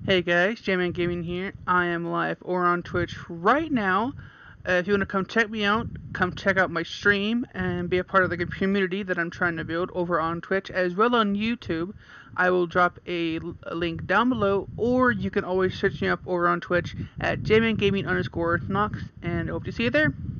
Hey guys, J-Man Gaming here. I am live or on Twitch right now. If you want to come check me out, come check out my stream and be a part of the community that I'm trying to build over on Twitch as well on YouTube. I will drop a link down below, or you can always search me up over on Twitch at JManGaming_Nox, and I hope to see you there.